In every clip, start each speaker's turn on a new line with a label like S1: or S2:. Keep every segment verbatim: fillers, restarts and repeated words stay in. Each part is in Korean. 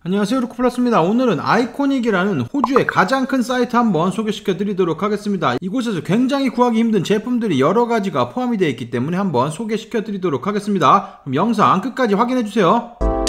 S1: 안녕하세요, 루크플러스입니다. 오늘은 아이코닉이라는 호주의 가장 큰 사이트 한번 소개시켜 드리도록 하겠습니다. 이곳에서 굉장히 구하기 힘든 제품들이 여러가지가 포함이 되어 있기 때문에 한번 소개시켜 드리도록 하겠습니다. 그럼 영상 끝까지 확인해 주세요.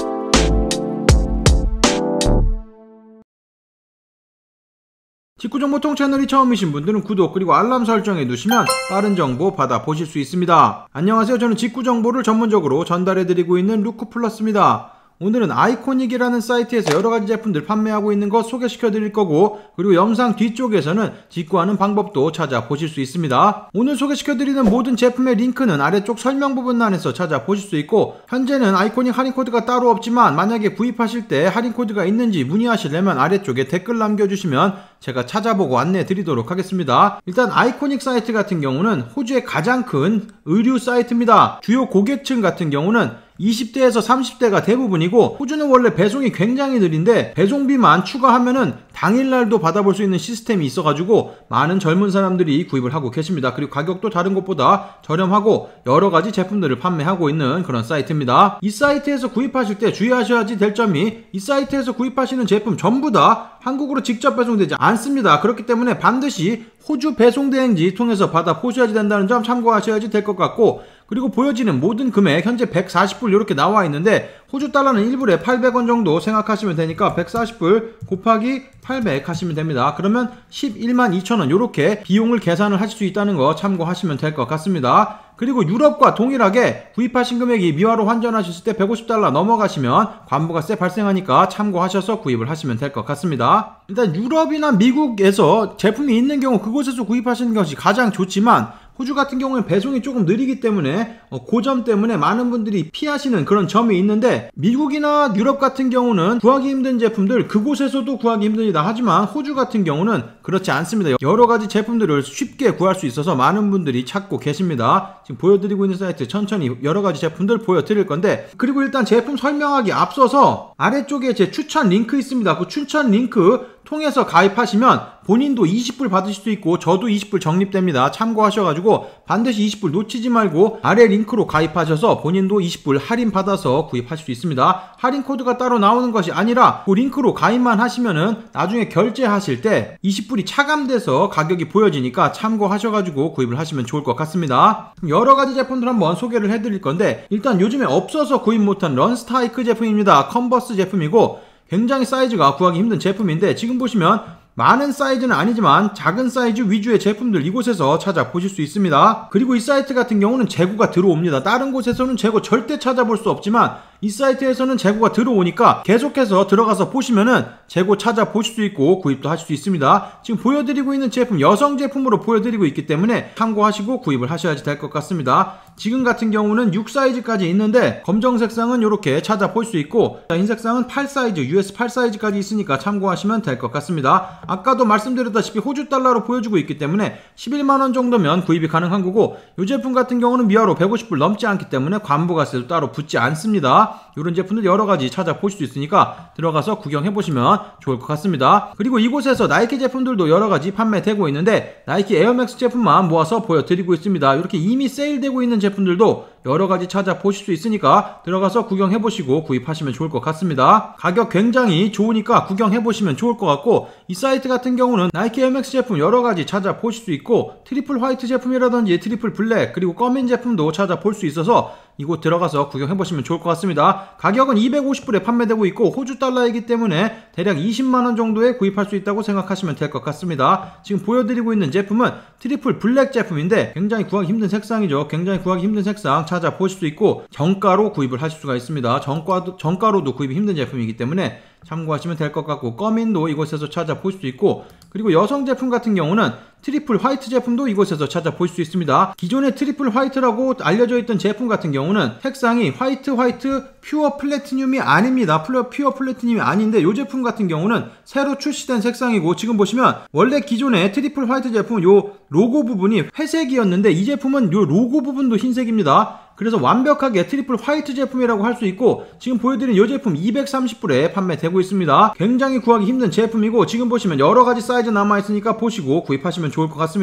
S1: 직구정보통 채널이 처음이신 분들은 구독 그리고 알람 설정해 두시면 빠른 정보 받아보실 수 있습니다. 안녕하세요, 저는 직구정보를 전문적으로 전달해 드리고 있는 루크플러스입니다. 오늘은 아이코닉이라는 사이트에서 여러가지 제품들 판매하고 있는 것 소개시켜 드릴 거고, 그리고 영상 뒤쪽에서는 직구하는 방법도 찾아보실 수 있습니다. 오늘 소개시켜 드리는 모든 제품의 링크는 아래쪽 설명 부분란에서 찾아보실 수 있고, 현재는 아이코닉 할인코드가 따로 없지만 만약에 구입하실 때 할인코드가 있는지 문의하시려면 아래쪽에 댓글 남겨주시면 제가 찾아보고 안내해 드리도록 하겠습니다. 일단 아이코닉 사이트 같은 경우는 호주의 가장 큰 의류 사이트입니다. 주요 고객층 같은 경우는 이십 대에서 삼십 대가 대부분이고, 호주는 원래 배송이 굉장히 느린데 배송비만 추가하면은 당일날도 받아볼 수 있는 시스템이 있어가지고 많은 젊은 사람들이 구입을 하고 계십니다. 그리고 가격도 다른 곳보다 저렴하고 여러가지 제품들을 판매하고 있는 그런 사이트입니다. 이 사이트에서 구입하실 때 주의하셔야지 될 점이, 이 사이트에서 구입하시는 제품 전부 다 한국으로 직접 배송되지 않습니다. 그렇기 때문에 반드시 호주 배송대행지 통해서 받아 보셔야지 된다는 점 참고하셔야지 될 것 같고, 그리고 보여지는 모든 금액 현재 백사십 불 이렇게 나와 있는데 호주 달러는 일 불에 팔백 원 정도 생각하시면 되니까 백사십 불 곱하기 팔백 하시면 됩니다. 그러면 십일만 이천 원 이렇게 비용을 계산을 하실 수 있다는 거 참고하시면 될 것 같습니다. 그리고 유럽과 동일하게 구입하신 금액이 미화로 환전하셨을 때 백오십 달러 넘어가시면 관부가세 발생하니까 참고하셔서 구입을 하시면 될 것 같습니다. 일단 유럽이나 미국에서 제품이 있는 경우 그곳에서 구입하시는 것이 가장 좋지만, 호주 같은 경우는 배송이 조금 느리기 때문에 그 점 때문에 많은 분들이 피하시는 그런 점이 있는데, 미국이나 유럽 같은 경우는 구하기 힘든 제품들 그곳에서도 구하기 힘듭니다. 하지만 호주 같은 경우는 그렇지 않습니다. 여러가지 제품들을 쉽게 구할 수 있어서 많은 분들이 찾고 계십니다. 지금 보여드리고 있는 사이트 천천히 여러가지 제품들 보여드릴 건데, 그리고 일단 제품 설명하기 앞서서 아래쪽에 제 추천 링크 있습니다. 그 추천 링크 통해서 가입하시면 본인도 이십 불 받으실 수 있고 저도 이십 불 적립됩니다. 참고하셔가지고 반드시 이십 불 놓치지 말고 아래 링크로 가입하셔서 본인도 이십 불 할인 받아서 구입하실 수 있습니다. 할인 코드가 따로 나오는 것이 아니라 그 링크로 가입만 하시면은 나중에 결제하실 때 이십 불이 차감돼서 가격이 보여지니까 참고하셔가지고 구입을 하시면 좋을 것 같습니다. 여러가지 제품들 한번 소개를 해드릴 건데, 일단 요즘에 없어서 구입 못한 런스타이크 제품입니다. 컨버스 제품이고 굉장히 사이즈가 구하기 힘든 제품인데, 지금 보시면 많은 사이즈는 아니지만 작은 사이즈 위주의 제품들 이곳에서 찾아보실 수 있습니다. 그리고 이 사이트 같은 경우는 재고가 들어옵니다. 다른 곳에서는 재고 절대 찾아볼 수 없지만 이 사이트에서는 재고가 들어오니까 계속해서 들어가서 보시면은 재고 찾아보실 수 있고 구입도 하실 수 있습니다. 지금 보여드리고 있는 제품 여성 제품으로 보여드리고 있기 때문에 참고하시고 구입을 하셔야지 될 것 같습니다. 지금 같은 경우는 육 사이즈까지 있는데 검정 색상은 이렇게 찾아볼 수 있고, 흰 색상은 팔 사이즈, 유에스 팔 사이즈까지 있으니까 참고하시면 될 것 같습니다. 아까도 말씀드렸다시피 호주 달러로 보여주고 있기 때문에 십일만 원 정도면 구입이 가능한 거고, 이 제품 같은 경우는 미화로 백오십 불 넘지 않기 때문에 관부가세도 따로 붙지 않습니다. 이런 제품들 여러가지 찾아보실 수 있으니까 들어가서 구경해보시면 좋을 것 같습니다. 그리고 이곳에서 나이키 제품들도 여러가지 판매되고 있는데 나이키 에어맥스 제품만 모아서 보여드리고 있습니다. 이렇게 이미 세일되고 있는 제품들도 여러가지 찾아보실 수 있으니까 들어가서 구경해보시고 구입하시면 좋을 것 같습니다. 가격 굉장히 좋으니까 구경해보시면 좋을 것 같고, 이 사이트 같은 경우는 나이키 에어맥스 제품 여러가지 찾아보실 수 있고 트리플 화이트 제품이라든지 트리플 블랙 그리고 검은 제품도 찾아볼 수 있어서 이곳 들어가서 구경해보시면 좋을 것 같습니다. 가격은 이백오십 불에 판매되고 있고 호주 달러이기 때문에 대략 이십만 원 정도에 구입할 수 있다고 생각하시면 될 것 같습니다. 지금 보여드리고 있는 제품은 트리플 블랙 제품인데 굉장히 구하기 힘든 색상이죠. 굉장히 구하기 힘든 색상 찾아보실 수 있고 정가로 구입을 하실 수가 있습니다. 정가도, 정가로도 구입이 힘든 제품이기 때문에 참고하시면 될 것 같고, 꺼민도 이곳에서 찾아보실 수 있고, 그리고 여성 제품 같은 경우는 트리플 화이트 제품도 이곳에서 찾아보실 수 있습니다. 기존의 트리플 화이트라고 알려져 있던 제품 같은 경우는 색상이 화이트 화이트 퓨어 플래티늄이 아닙니다. 퓨어 플래티늄이 아닌데 이 제품 같은 경우는 새로 출시된 색상이고, 지금 보시면 원래 기존의 트리플 화이트 제품은 요 로고 부분이 회색이었는데 이 제품은 요 로고 부분도 흰색입니다. 그래서 완벽하게 트리플 화이트 제품이라고 할 수 있고, 지금 보여드린 이 제품 이백삼십 불에 판매되고 있습니다. 굉장히 구하기 힘든 제품이고, 지금 보시면 여러가지 사이즈 남아있으니까 보시고 구입하시면 좋을 것 같습니다.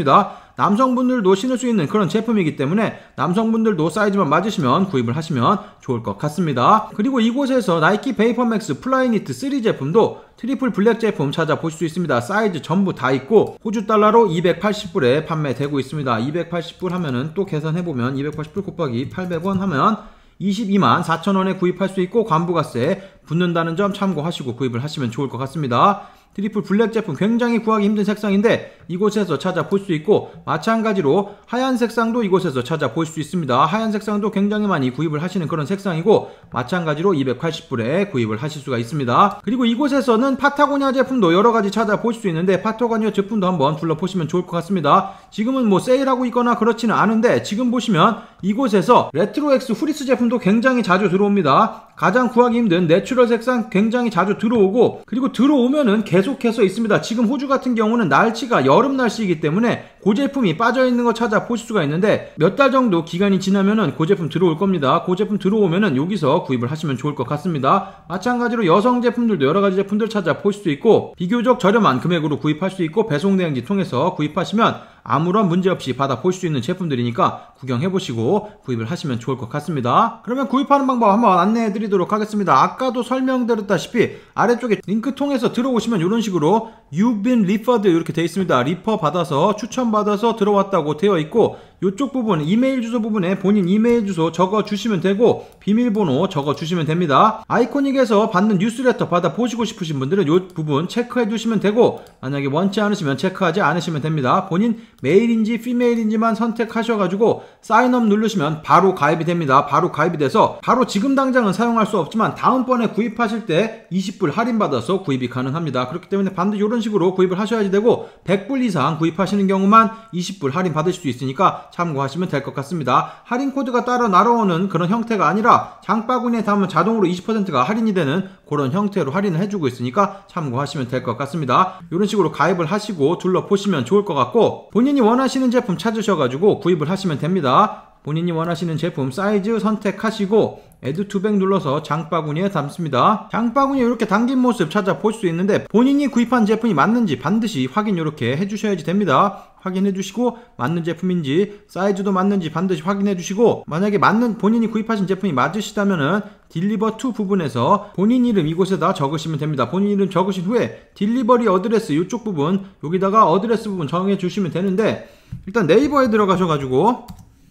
S1: 남성분들도 신을 수 있는 그런 제품이기 때문에 남성분들도 사이즈만 맞으시면 구입을 하시면 좋을 것 같습니다. 그리고 이곳에서 나이키 베이퍼맥스 플라이니트 쓰리 제품도 트리플 블랙 제품 찾아보실 수 있습니다. 사이즈 전부 다 있고 호주 달러로 이백팔십 불에 판매되고 있습니다. 이백팔십 불 하면은 또 계산해보면 이백팔십 불 곱하기 팔백 원 하면 이십이만 사천 원에 구입할 수 있고 관부가세 붙는다는 점 참고하시고 구입을 하시면 좋을 것 같습니다. 트리플 블랙 제품 굉장히 구하기 힘든 색상인데 이곳에서 찾아볼 수 있고, 마찬가지로 하얀 색상도 이곳에서 찾아볼 수 있습니다. 하얀 색상도 굉장히 많이 구입을 하시는 그런 색상이고 마찬가지로 이백팔십 불에 구입을 하실 수가 있습니다. 그리고 이곳에서는 파타고니아 제품도 여러가지 찾아볼 수 있는데 파타고니아 제품도 한번 둘러보시면 좋을 것 같습니다. 지금은 뭐 세일하고 있거나 그렇지는 않은데 지금 보시면 이곳에서 레트로엑스 후리스 제품도 굉장히 자주 들어옵니다. 가장 구하기 힘든 내추럴 색상 굉장히 자주 들어오고, 그리고 들어오면은 계속해서 있습니다. 지금 호주 같은 경우는 날씨가 여름 날씨이기 때문에 그 제품이 빠져있는 거 찾아보실 수가 있는데 몇 달 정도 기간이 지나면은 그 제품 들어올 겁니다. 그 제품 들어오면은 여기서 구입을 하시면 좋을 것 같습니다. 마찬가지로 여성 제품들도 여러가지 제품들 찾아보실 수 있고 비교적 저렴한 금액으로 구입할 수 있고 배송대행지 통해서 구입하시면 아무런 문제없이 받아보실 수 있는 제품들이니까 구경해보시고 구입을 하시면 좋을 것 같습니다. 그러면 구입하는 방법 한번 안내해드리도록 하겠습니다. 아까도 설명드렸다시피 아래쪽에 링크 통해서 들어오시면 이런 식으로 You've been referred 이렇게 되어 있습니다. 리퍼 받아서 추천받아서 들어왔다고 되어 있고, 이쪽 부분 이메일 주소 부분에 본인 이메일 주소 적어주시면 되고 비밀번호 적어주시면 됩니다. 아이코닉에서 받는 뉴스레터 받아보시고 싶으신 분들은 이 부분 체크해주시면 되고, 만약에 원치 않으시면 체크하지 않으시면 됩니다. 본인 메일인지 피메일인지만 선택하셔가지고 사인업 누르시면 바로 가입이 됩니다. 바로 가입이 돼서 바로 지금 당장은 사용할 수 없지만 다음번에 구입하실 때 이십 불 할인받아서 구입이 가능합니다. 그렇기 때문에 반드시 이런 식으로 구입을 하셔야지 되고 백 불 이상 구입하시는 경우만 이십 불 할인 받으실 수 있으니까 참고하시면 될 것 같습니다. 할인 코드가 따로 날아오는 그런 형태가 아니라 장바구니에 담으면 자동으로 이십 퍼센트가 할인이 되는 그런 형태로 할인을 해주고 있으니까 참고하시면 될 것 같습니다. 이런 식으로 가입을 하시고 둘러보시면 좋을 것 같고, 본인이 원하시는 제품 찾으셔가지고 구입을 하시면 됩니다. 본인이 원하시는 제품 사이즈 선택하시고 Add to Bag 눌러서 장바구니에 담습니다. 장바구니에 이렇게 담긴 모습 찾아볼 수 있는데 본인이 구입한 제품이 맞는지 반드시 확인 이렇게 해주셔야지 됩니다. 확인해 주시고 맞는 제품인지 사이즈도 맞는지 반드시 확인해 주시고, 만약에 맞는 본인이 구입하신 제품이 맞으시다면은 딜리버 투 부분에서 본인 이름 이곳에다 적으시면 됩니다. 본인 이름 적으신 후에 딜리버리 어드레스 이쪽 부분 여기다가 어드레스 부분 정해 주시면 되는데, 일단 네이버에 들어가셔가지고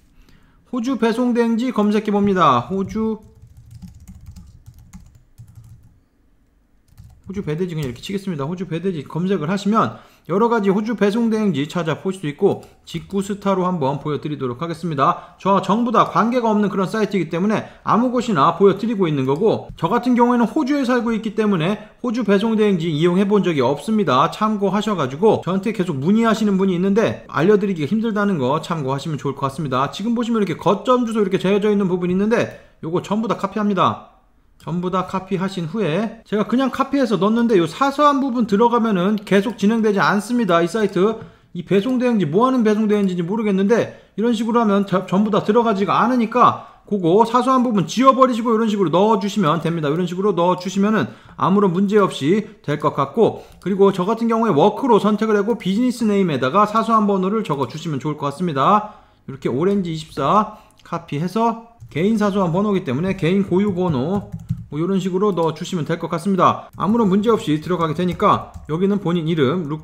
S1: 호주 배송대행지 검색해 봅니다. 호주 호주 배대지 그냥 이렇게 치겠습니다. 호주 배대지 검색을 하시면 여러가지 호주 배송대행지 찾아볼 수 있고 직구스타로 한번 보여드리도록 하겠습니다. 저와 전부 다 관계가 없는 그런 사이트이기 때문에 아무 곳이나 보여드리고 있는 거고, 저 같은 경우에는 호주에 살고 있기 때문에 호주 배송대행지 이용해 본 적이 없습니다. 참고하셔가지고 저한테 계속 문의하시는 분이 있는데 알려드리기가 힘들다는 거 참고하시면 좋을 것 같습니다. 지금 보시면 이렇게 거점 주소 이렇게 재어져 있는 부분이 있는데 요거 전부 다 카피합니다. 전부 다 카피하신 후에 제가 그냥 카피해서 넣었는데 요 사소한 부분 들어가면은 계속 진행되지 않습니다. 이 사이트 이 배송대행지 뭐하는 배송대행지인지 모르겠는데 이런 식으로 하면 저, 전부 다 들어가지가 않으니까 그거 사소한 부분 지워버리시고 이런 식으로 넣어주시면 됩니다. 이런 식으로 넣어주시면은 아무런 문제 없이 될 것 같고, 그리고 저 같은 경우에 워크로 선택을 하고 비즈니스 네임에다가 사소한 번호를 적어주시면 좋을 것 같습니다. 이렇게 오렌지 이십사 카피해서 개인 사소한 번호이기 때문에 개인 고유 번호 뭐 이런 식으로 넣어주시면 될 것 같습니다. 아무런 문제 없이 들어가게 되니까 여기는 본인 이름 룩,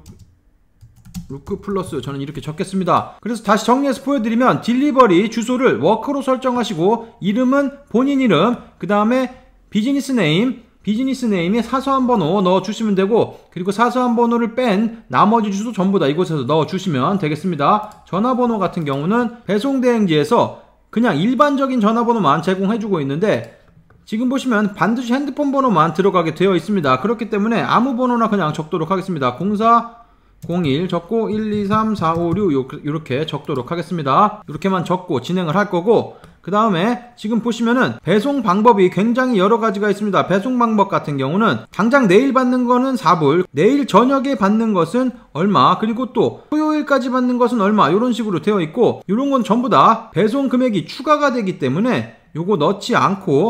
S1: 루크 플러스 저는 이렇게 적겠습니다. 그래서 다시 정리해서 보여드리면 딜리버리 주소를 워크로 설정하시고 이름은 본인 이름, 그 다음에 비즈니스 네임, 비즈니스 네임에 사소한 번호 넣어주시면 되고, 그리고 사소한 번호를 뺀 나머지 주소 전부 다 이곳에서 넣어주시면 되겠습니다. 전화번호 같은 경우는 배송대행지에서 그냥 일반적인 전화번호만 제공해주고 있는데 지금 보시면 반드시 핸드폰 번호만 들어가게 되어 있습니다. 그렇기 때문에 아무 번호나 그냥 적도록 하겠습니다. 공사 공일 적고 일이삼 사오육 이렇게 적도록 하겠습니다. 이렇게만 적고 진행을 할 거고, 그 다음에 지금 보시면은 배송 방법이 굉장히 여러 가지가 있습니다. 배송 방법 같은 경우는 당장 내일 받는 거는 사 불, 내일 저녁에 받는 것은 얼마, 그리고 또 토요일까지 받는 것은 얼마, 이런 식으로 되어 있고, 이런 건 전부 다 배송 금액이 추가가 되기 때문에 요거 넣지 않고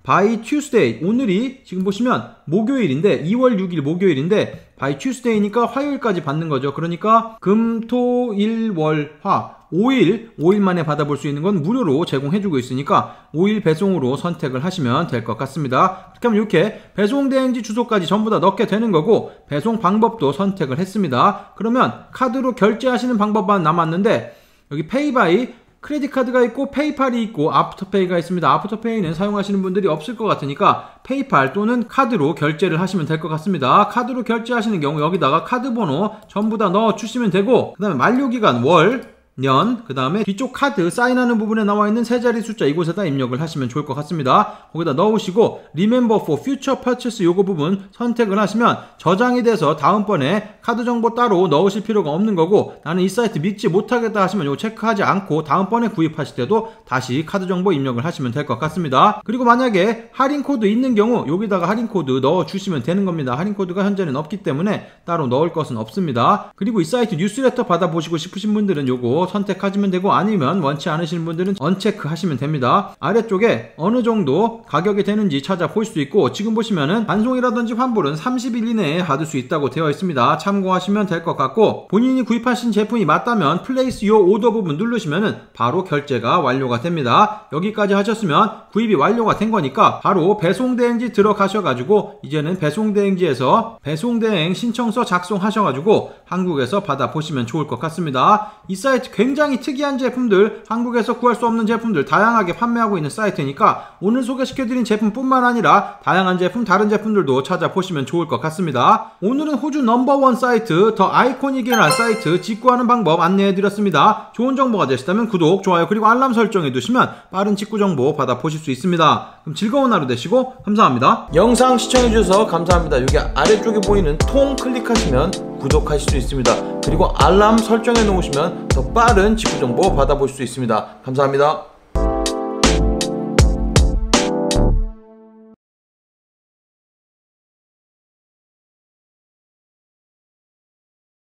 S1: by Tuesday, 오늘이 지금 보시면 목요일인데 이월 육일 목요일인데 by Tuesday니까 화요일까지 받는 거죠. 그러니까 금, 토, 일, 월, 화 오 일, 오 일 만에 받아볼 수 있는 건 무료로 제공해주고 있으니까 오 일 배송으로 선택을 하시면 될 것 같습니다. 그렇게 하면 이렇게 배송 대행지 주소까지 전부 다 넣게 되는 거고 배송 방법도 선택을 했습니다. 그러면 카드로 결제하시는 방법만 남았는데 여기 페이바이 크레딧 카드가 있고 페이팔이 있고 아프터페이가 있습니다. 아프터페이는 사용하시는 분들이 없을 것 같으니까 페이팔 또는 카드로 결제를 하시면 될 것 같습니다. 카드로 결제하시는 경우 여기다가 카드 번호 전부 다 넣어 주시면 되고 그 다음에 만료기간 월, 년, 그 다음에 뒤쪽 카드 사인하는 부분에 나와 있는 세 자리 숫자 이곳에다 입력을 하시면 좋을 것 같습니다. 거기다 넣으시고 Remember for Future Purchase 요거 부분 선택을 하시면 저장이 돼서 다음번에 카드 정보 따로 넣으실 필요가 없는 거고 나는 이 사이트 믿지 못하겠다 하시면 요거 체크하지 않고 다음번에 구입하실 때도 다시 카드 정보 입력을 하시면 될 것 같습니다. 그리고 만약에 할인 코드 있는 경우 여기다가 할인 코드 넣어 주시면 되는 겁니다. 할인 코드가 현재는 없기 때문에 따로 넣을 것은 없습니다. 그리고 이 사이트 뉴스레터 받아보시고 싶으신 분들은 요거 선택하시면 되고 아니면 원치 않으시는 분들은 언체크 하시면 됩니다. 아래쪽에 어느 정도 가격이 되는지 찾아볼 수 있고 지금 보시면은 반송이라든지 환불은 삼십 일 이내에 받을 수 있다고 되어 있습니다. 참고하시면 될 것 같고 본인이 구입하신 제품이 맞다면 플레이스 요 오더 부분 누르시면은 바로 결제가 완료가 됩니다. 여기까지 하셨으면 구입이 완료가 된 거니까 바로 배송대행지 들어가셔가지고 이제는 배송대행지에서 배송대행 신청서 작성하셔가지고 한국에서 받아보시면 좋을 것 같습니다. 이 사이트 굉장히 특이한 제품들, 한국에서 구할 수 없는 제품들 다양하게 판매하고 있는 사이트니까 오늘 소개시켜드린 제품뿐만 아니라 다양한 제품, 다른 제품들도 찾아보시면 좋을 것 같습니다. 오늘은 호주 넘버원 사이트 더 아이코닉이라는 사이트 직구하는 방법 안내해드렸습니다. 좋은 정보가 되셨다면 구독, 좋아요 그리고 알람 설정해두시면 빠른 직구 정보 받아보실 수 있습니다. 그럼 즐거운 하루 되시고 감사합니다. 영상 시청해주셔서 감사합니다. 여기 아래쪽에 보이는 통 클릭하시면 구독하실 수 있습니다. 그리고 알람 설정해 놓으시면 더 빠른 직구 정보 받아볼 수 있습니다. 감사합니다.